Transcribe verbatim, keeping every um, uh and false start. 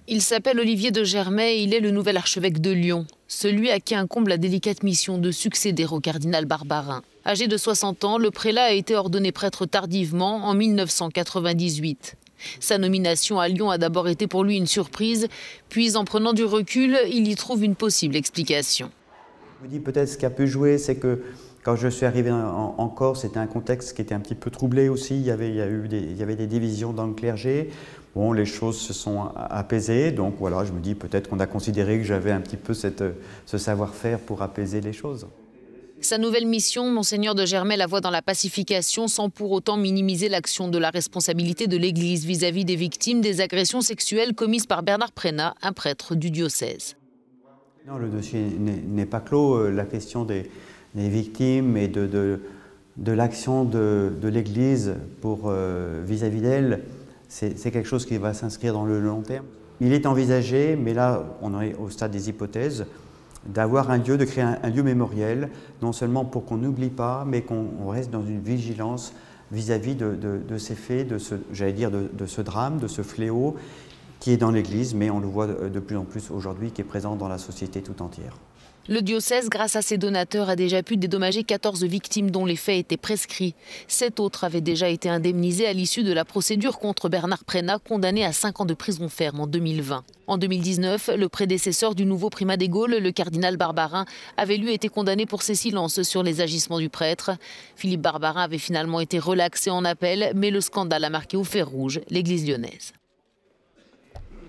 Il s'appelle Olivier de Germay et il est le nouvel archevêque de Lyon, celui à qui incombe la délicate mission de succéder au cardinal Barbarin. Âgé de soixante ans, le prélat a été ordonné prêtre tardivement en mille neuf cent quatre-vingt-dix-huit. Sa nomination à Lyon a d'abord été pour lui une surprise, puis en prenant du recul, il y trouve une possible explication. Je me dis peut-être ce qui a pu jouer, c'est que quand je suis arrivé en, en Corse, c'était un contexte qui était un petit peu troublé aussi. Il y avait, il y a eu des, il y avait des divisions dans le clergé. Bon, les choses se sont apaisées, donc voilà, je me dis peut-être qu'on a considéré que j'avais un petit peu cette, ce savoir-faire pour apaiser les choses. Sa nouvelle mission, Monseigneur de Germay la voit dans la pacification sans pour autant minimiser l'action de la responsabilité de l'Église vis-à-vis des victimes des agressions sexuelles commises par Bernard Prénat, un prêtre du diocèse. Non, le dossier n'est pas clos. La question des, des victimes et de, de, de l'action de, de l'Église pour euh, vis-à-vis d'elle, c'est quelque chose qui va s'inscrire dans le long terme. Il est envisagé, mais là on est au stade des hypothèses, d'avoir un lieu, de créer un, un lieu mémoriel, non seulement pour qu'on n'oublie pas, mais qu'on reste dans une vigilance vis-à-vis de, de, de ces faits, de ce, j'allais dire, de, de ce drame, de ce fléau qui est dans l'Église, mais on le voit de plus en plus aujourd'hui, qui est présent dans la société tout entière. Le diocèse, grâce à ses donateurs, a déjà pu dédommager quatorze victimes dont les faits étaient prescrits. Sept autres avaient déjà été indemnisées à l'issue de la procédure contre Bernard Prénat, condamné à cinq ans de prison ferme en deux mille vingt. En deux mille dix-neuf, le prédécesseur du nouveau primat des Gaules, le cardinal Barbarin, avait lui été condamné pour ses silences sur les agissements du prêtre. Philippe Barbarin avait finalement été relaxé en appel, mais le scandale a marqué au fer rouge l'Église lyonnaise.